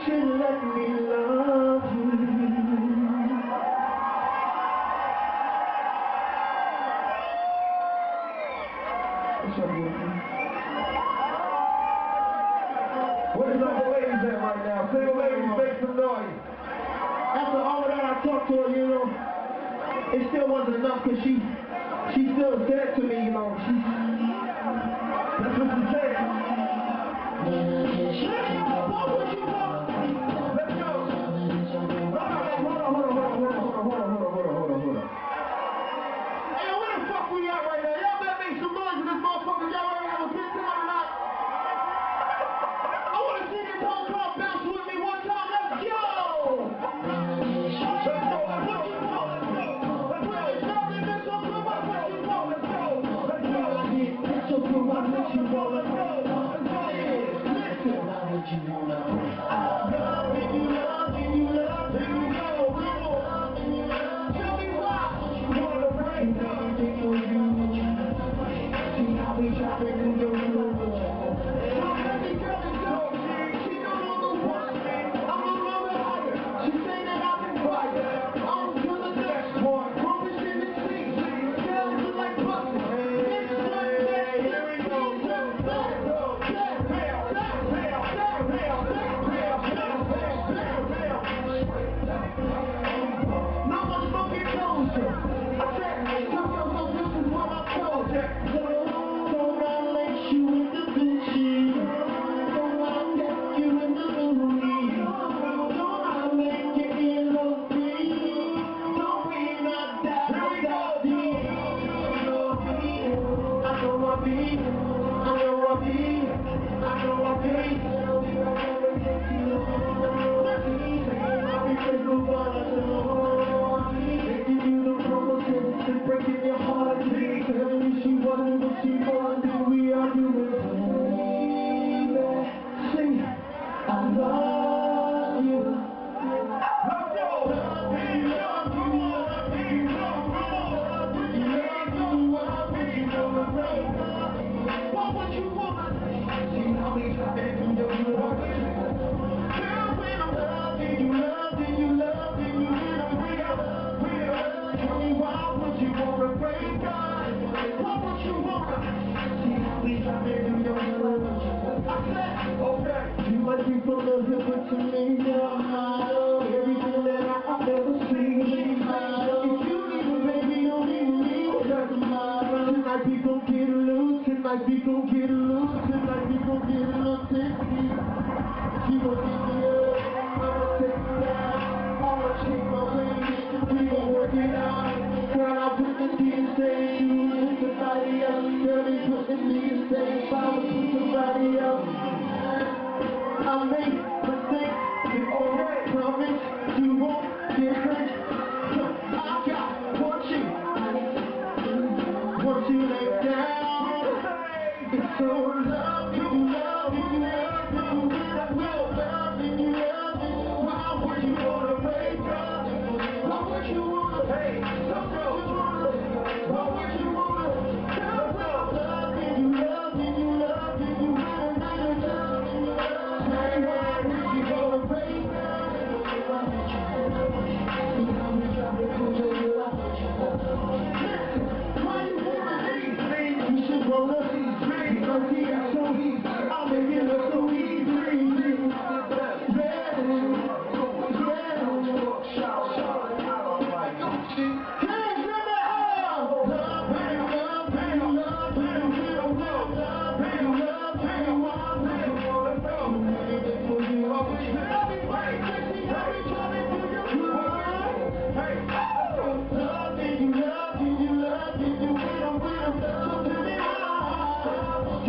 should let me love you. What's up, beautiful? Where's the ladies at right now? Single ladies, make some noise. After all of that, I talked to her, you know. It still wasn't enough because she still said to me, you know, that's what she said. What would you want? Let's go. Hold on. Hey, where the fuck we at right now? Y'all better make some noise in this motherfucker. Y'all ready to have a good time tonight? I want to see this whole crowd bounce with me one time. Let's go. Let's go. What you want? Let's go. Let's go. What you want? Let's go. Let's go. Let's go. What you want? Let's go. Let's go. Listen. How would you want to play? Love and you love and you love and you love. We want. Tell me why you want to break up. See how we dropping through your floor. My baby girl is gone. She no longer wants me. I'm no longer higher. She say that I've been quiet. On to the next one. Purpose in the seat. Girls look like buses. Next one, next here we go. No more smoking closure. I said, so this is what I told you. Don't I lace you with the Gucci? Don't I deck you in the Louis? Don't I make you in the free? Don't we not die? Here we go. I know I be. I'll be faithful, but I know. Making you the promises and breaking your heart. Telling you she wasn't what she was, and we arguing. Sing, I love you. Let's go. What would you want? See how we dropping through your floor. Girl, when I'm loving you, when I'm real. Tell me why would you wanna break up? What would you wanna? See how we dropping through your floor. I said, okay. You might be from the hill, but to me, you're high. Everything that I've ever seen. If you need me, baby, don't need me. Tonight we gon' get loose. Tonight we gon' get loose. Tonight we gon' get a little tipsy. She gon' get me up. I'ma take you down. I'ma change my ways. We gon' work it out. Girl, I wouldn't be the same. You with somebody else. Girl, they wouldn't be the same. If I was with somebody else. I make mistakes. You already promise you won't get hurt. I got once you lay down, it's so loving, you love it, when I will loving you, why would you wanna break up? Why would you wanna, hey, why would you wanna, girl, when I'm loving you, when I'm say why would you wanna break up? See how we drop it through your why you wanna leave me? You should wanna leave me. Because he is so easy. I'll make it look so easy. Hands in the air. Love him, love him, love him. We don't love him, love him. Let's go. Anything for you. Everybody, see how we trying to do your good. Hey, let's go. Loving you, when I'm so tell me why.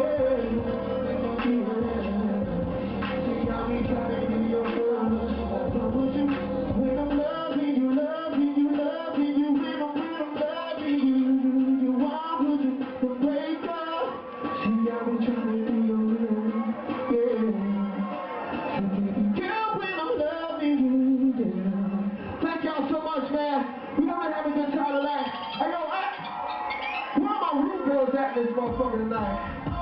See how we trying to do your good. What would you, when I'm loving you, when I'm loving you, why would you break up? See how we trying to do your good, yeah. So baby girl, when I'm loving you, yeah. Thank y'all so much, man. We're gonna have a good time tonight. Hey, yo, where are my rude girls at this motherfucker tonight?